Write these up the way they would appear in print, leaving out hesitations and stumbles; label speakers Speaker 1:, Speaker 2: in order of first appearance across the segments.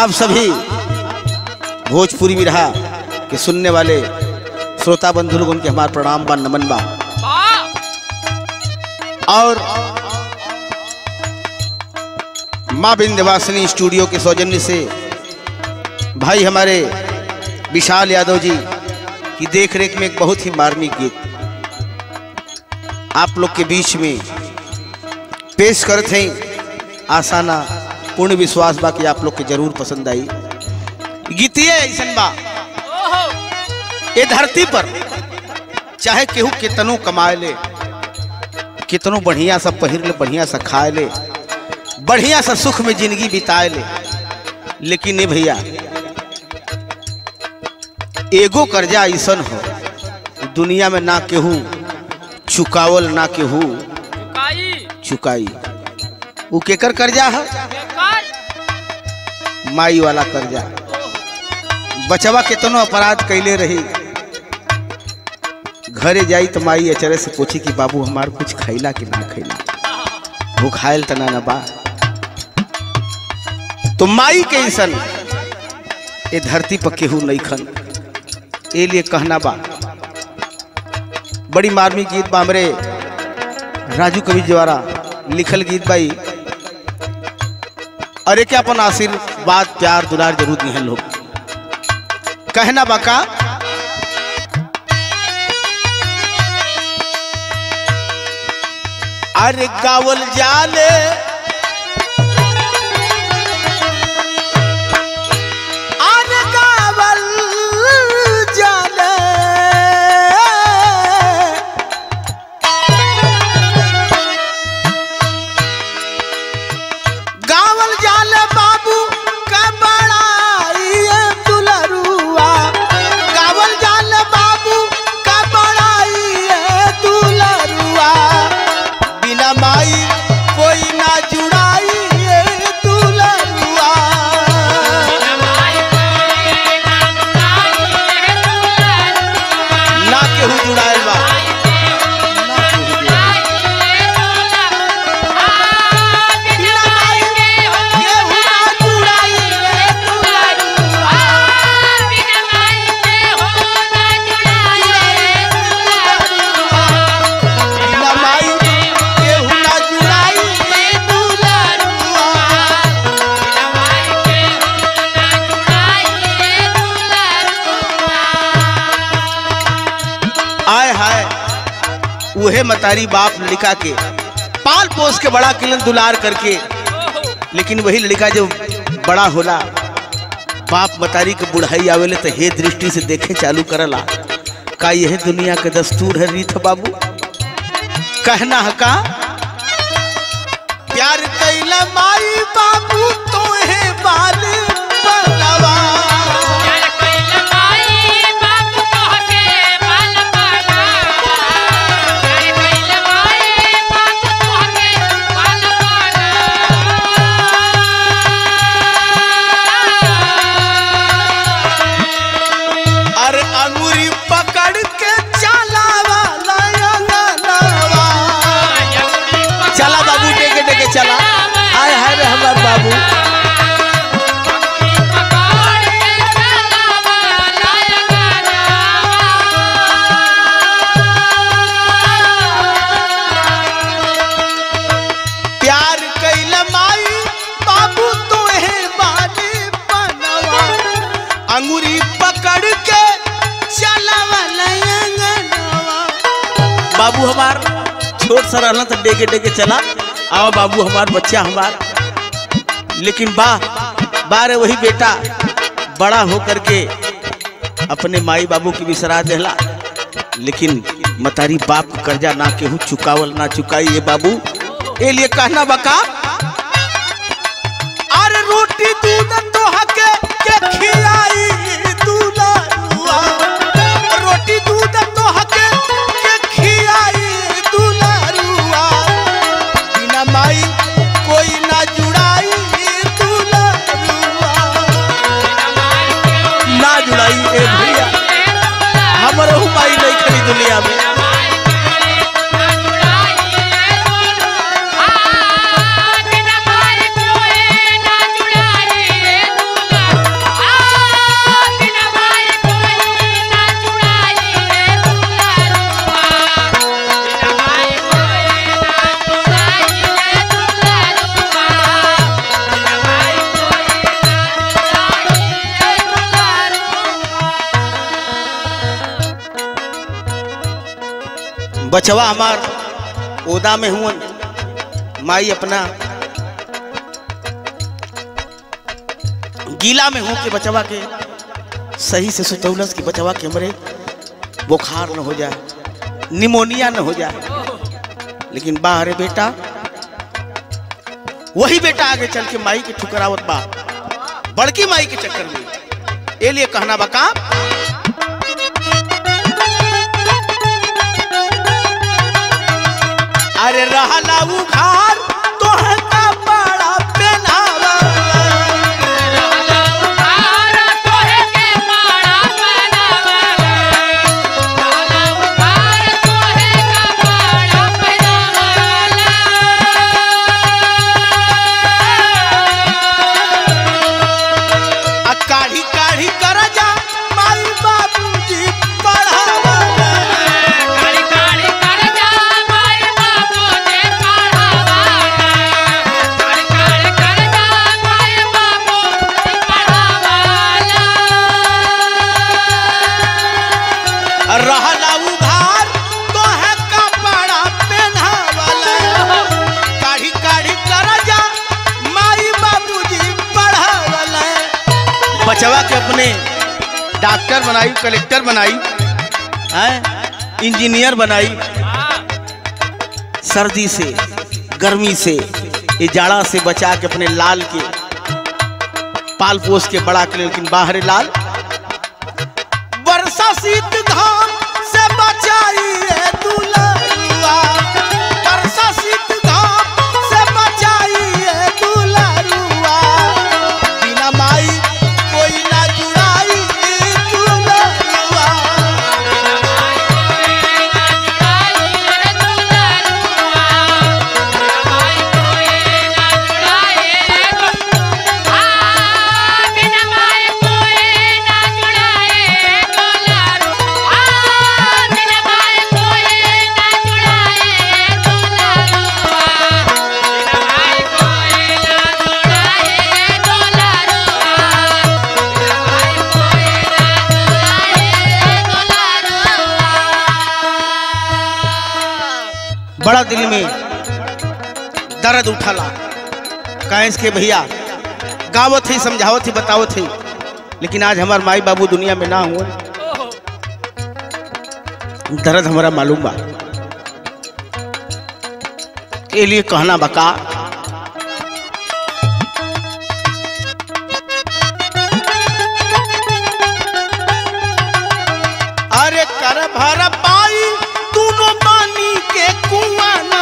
Speaker 1: आप सभी भोजपुरी विरहा के सुनने वाले श्रोता बंधु लोगों के हमारा प्रणाम बा, नमन बा। और माँ विंध्यवासिनी स्टूडियो के सौजन्य से भाई हमारे विशाल यादव जी की देखरेख में एक बहुत ही मार्मिक गीत आप लोग के बीच में पेश करते हैं। आसाना पूर्ण विश्वास बा कि आप लोग के जरूर पसंद आई। गीतिए ऐसन बा ये धरती पर चाहे केहू कितनों कमाए ले, कितनों बढ़िया सा पहिर ले, बढ़िया सा खाए ले, बढ़िया सा सुख में जिंदगी बिताए ले, लेकिन ये भैया एगो कर्जा ऐसन हो दुनिया में ना केहू चुकावल ना केहू चुकाई। वो केकर कर्जा है? माई वाला कर्जा। बचवा कितनो अपराध कैले रही, घरे जाई तो माई अचरे से पूछी कि बाबू हमार कुछ खैला कि ना खैला, भूखायल तना ना बा। तो माई के इंसान ये धरती पर केहू नहीं खन, ए लिए कहना बा। बड़ी मार्मिक गीत बा, हमरे राजू कवि द्वारा लिखल गीत बाई। अरे क्या अपन आशीर्वाद प्यार दुलार जरूर दिहन लोग। कहना बाका अरे गावल जाले वहे मतारी बाप लड़का के पाल पोस के बड़ा किलन दुलार करके, लेकिन वही लड़का जब बड़ा होला बाप मतारी के बुढ़ाई आवेले तो हे दृष्टि से देखे चालू करला। का यह दुनिया के दस्तूर है रीत बाबू? कहना है का प्यार कैला माई बाबू तो है बाल बनवा। चला आय हाय रे हमार बाबू। प्यार कैला माई बाबू तो है बाले बनवा, अंगूरी पकड़ के चला वाला अंगनवा। बाबू हमार छोट सा रहना तो डेगे डेगे चला, आओ बाबू हमार बच्चा हमार। लेकिन बारे वही बेटा बड़ा हो करके अपने माई बाबू की बिसरा देला, लेकिन मतारी बाप कर्जा ना केहू चुकावल ना चुकाई। ये बाबू ए लिए कहना बका अरे रोटी दूध तो हके के खिलाई दुलारुआ, रोटी दूध तो हके के खियाई दुलारुआ। बिना माई कोई ना जुड़ाई दुलारुआ, ना जुड़ाई ए भैया हमरो माई नहीं खड़ी दुनिया में। बचवा हमार ओदा में हुआ, माई अपना गीला में हो के बचवा के सही से सुतौलस की बचवा के हमरे बुखार न हो जाए, निमोनिया न हो जाए। लेकिन बाहर बेटा, वही बेटा आगे चल के माई के ठुकरावत बा बड़की माई के चक्कर में। ए लिए कहना बका, अरे रहला उघार तोहे का बड़ा पहनावा,
Speaker 2: रहला उघार तोहे के बड़ा पहनावा, रहला उघार तोहे का बड़ा पहनावा।
Speaker 1: आ काढ़ी काढ़ी कर जा माई बाबूजी पढ़ावा,
Speaker 2: काढ़ी काढ़ी कर जा माई बाबूजी पढ़ावा, काढ़ी काढ़ी कर जा माई बाबूजी पढ़ावा।
Speaker 1: रहला उघार तोहे कपड़ा पहनावला, काढ़ी काढ़ी कर जा माई बाबूजी पढ़ावला। बचवा के अपने डॉक्टर बनाई, कलेक्टर बनाई, इंजीनियर बनाई। सर्दी से, गर्मी से, ये जाड़ा से बचा के अपने लाल के पाल पोस के बड़ा के, लेकिन बाहर लाल वर्षा शीत घाम से बचाई है दुलारुआ, वर्षा शीत घाम से बचाई है दुलारुआ। बिना माई कोई ना जुड़ाई दुलारुआ, बड़ा दिल में दर्द उठाला। काहे के भैया गावत ही, समझावत ही, बतावत ही, लेकिन आज हमार माई बाबू दुनिया में ना हुआ, दर्द हमारा मालूम बा। के लिए कहना बका, अरे कर भर पाई तूनो पानी के कुआं ना,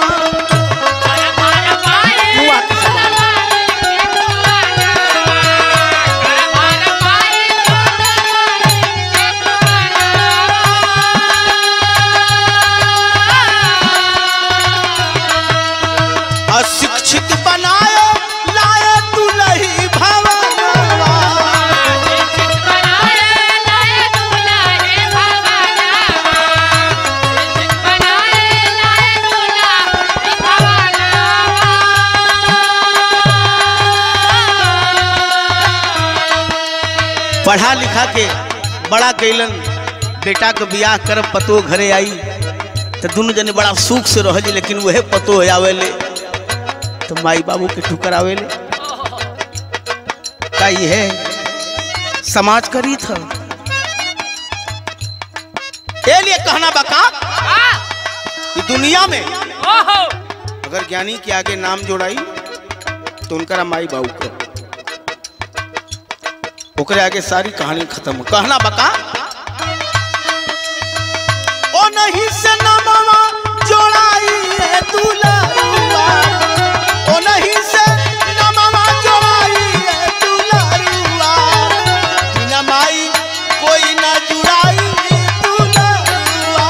Speaker 1: अशिक्षित बनाए लाए दुलही भवनवा, पढ़ा लिखा के बड़ा कैलन, बेटा के बियाह कर पतो घरे आई तो दोनों जने बड़ा सुख से रह, लेकिन वह पतो आवेले तो माई बाबू के ठुकर आवेले। का ये समाज करी था। ये लिए कहना बका, कि दुनिया में अगर ज्ञानी के आगे नाम जोड़ाई तो उनका माई बाबू को, ओकरे आगे सारी कहानी खत्म। कहना बका, ओ नहीं से नमवा जोड़ाई है दुलारुआ, ओ नहीं से नमवा जोड़ाई है दुलारुआ। बिना माई कोई ना जुड़ाई दुलारुआ,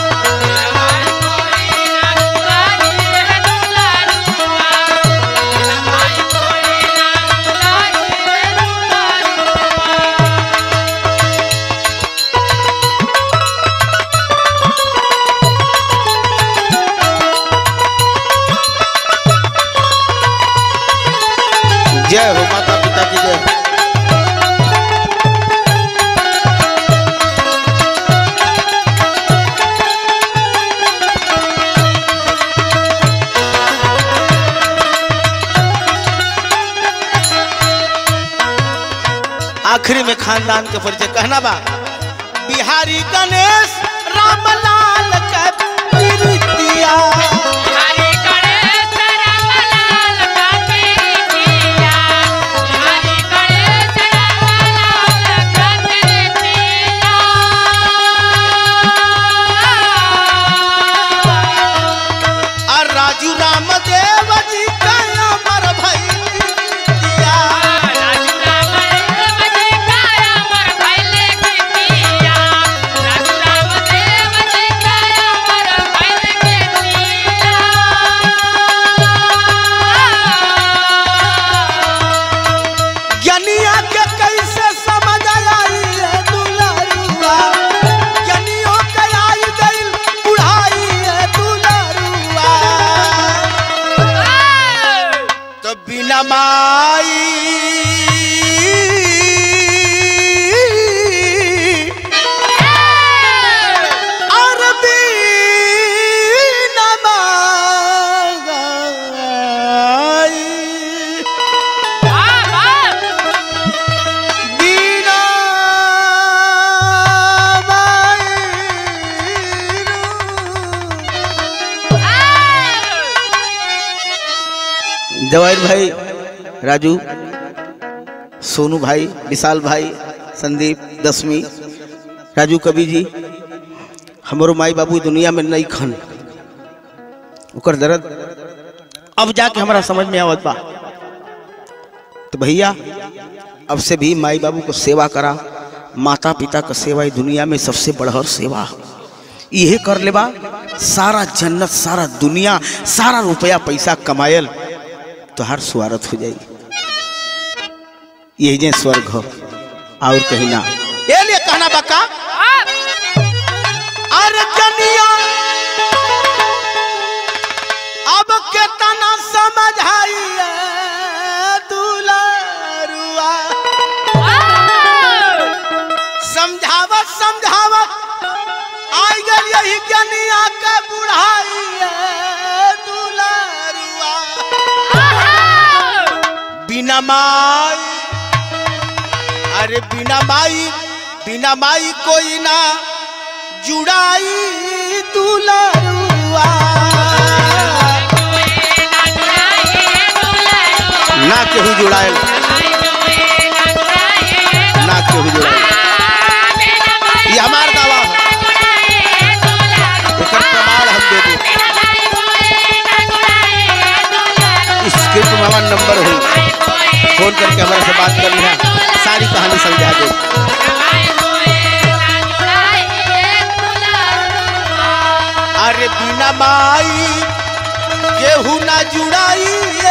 Speaker 1: जय हो माता पिता की जय। आखिरी में खानदान के परिचय कहना बा। बिहारी गणेश रामलाल का प्रीतिया,
Speaker 2: बिहारी गणेश रामलाल का प्रीतिया, बिहारी गणेश रामलाल का प्रीतिया।
Speaker 1: और राजू रामदेव जी का अमर भैया,
Speaker 2: राजू रामदेव जी का अमर भैले कीर्तिया, राजू रामदेव जी का अमर भैले कीर्तिया।
Speaker 1: ज्ञानिया के कैसे समझ आई है दुलारुआ, ज्ञानियों के आई गई बुढ़ाई है दुलारुआ। तो बिना माई और बिना माई, बिना माई। जवाहिर भाई, राजू, सोनू भाई, विशाल भाई, संदीप, दसवीं, राजू कवि जी, हमारो माई बाबू दुनिया में नहीं खन, उकर दर्द अब जाके हमारा समझ में आवत बा। तो भैया अब से भी माई बाबू को सेवा करा। माता पिता का सेवा ही दुनिया में सबसे बढ़हर सेवा है। यही कर लेबा सारा जन्नत, सारा दुनिया, सारा रुपया पैसा कमायल तो हर स्वार्थ हो जाएगी। यही जे स्वर्ग हो और कहीं ना। ये लिए कहना बका अरे जनिया अब केतना समझाइए दुलारुआ, समझावत समझावत आई गल यही ज्ञानिया का बुढ़ाई है दुलारुआ। बिना माई, अरे बिना माई कोई ना जुड़ाई दुलारुआ, ना केहू जुड़ाए, ना केहू जुड़ाए। ये हमार दावा है, उसका प्रमाण हम दे दो। स्क्रिप्ट में हमारा नंबर हुई, फोन करके हमारे से बात करनी है, सारी कहानी समझा दो। अरे बिना माई केहू ना जुड़ाई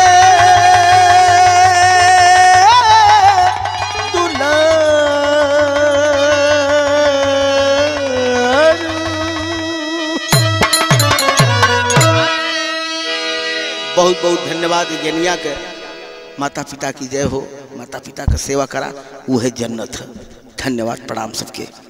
Speaker 1: बहुत बहुत धन्यवाद ज्ञानिया के। माता पिता की जय हो, माता पिता का सेवा करा, वो है जन्नत है। धन्यवाद, प्रणाम सबके।